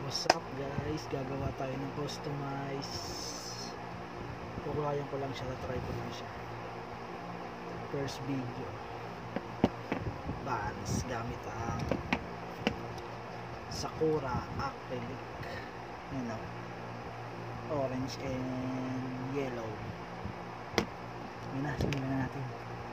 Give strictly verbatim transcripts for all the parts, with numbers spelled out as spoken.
What's up guys, gagawa tayo ng customize. Kukulayan ko lang siya, try ko lang siya. First video Vans gamit ang Sakura acrylic, you know, orange and yellow. Yun na, simulan na natin.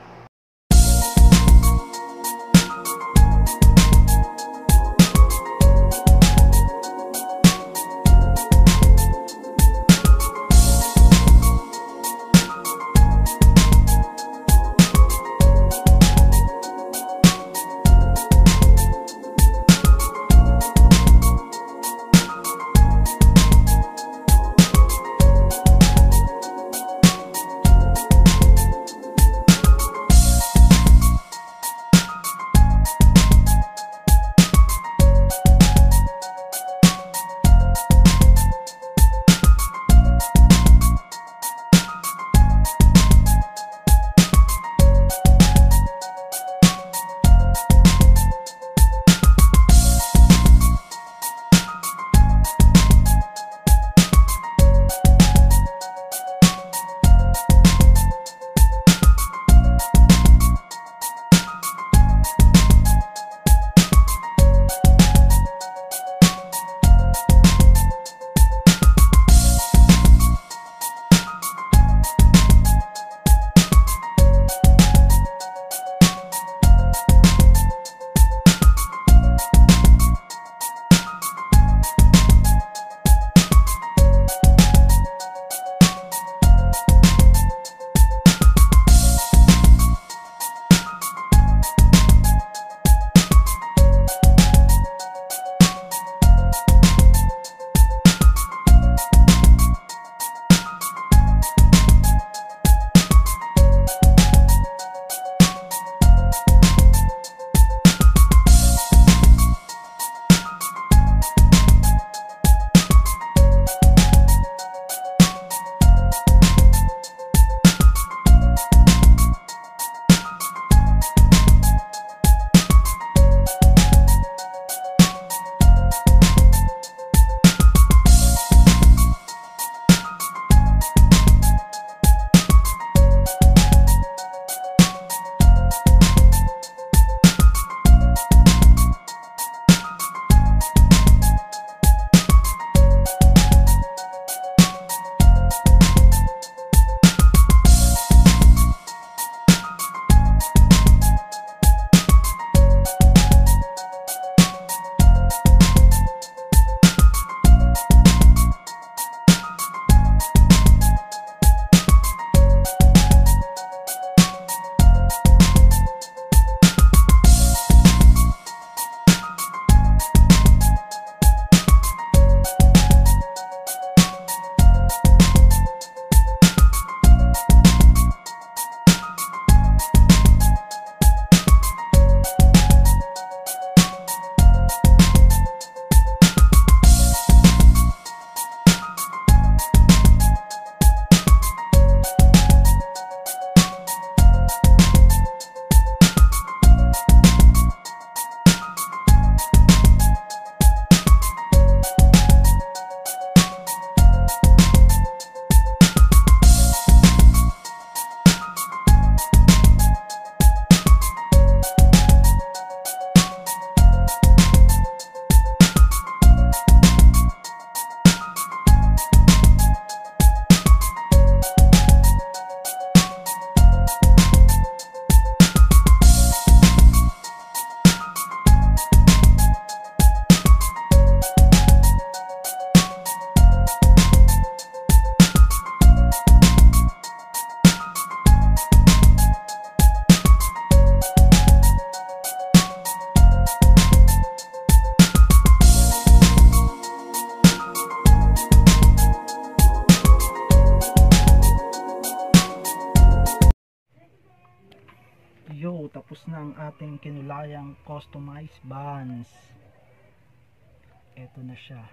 Yo, tapos na ang ating kinulayang customized Vans. Eto na siya.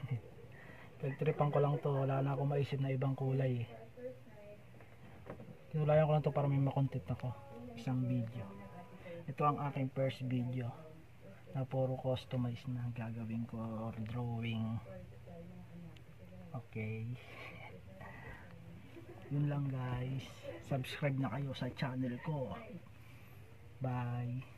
Pagtripan ko lang to, wala na akong maisip na ibang kulay. Tinulayan ko lang to para may makontent ako. Isang video. Ito ang aking first video na puro customize na gagawin ko or drawing. Okay. Yun lang guys. Subscribe na kayo sa channel ko. Bye.